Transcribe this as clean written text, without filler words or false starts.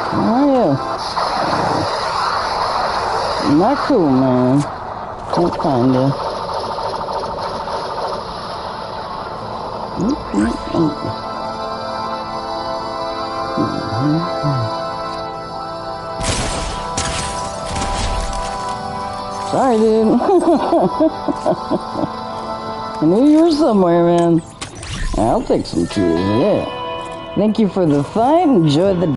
How are you? Not cool, man. Can't find you. Sorry, dude. I knew you were somewhere, man. I'll take some cheers, yeah. Thank you for the fight. Enjoy the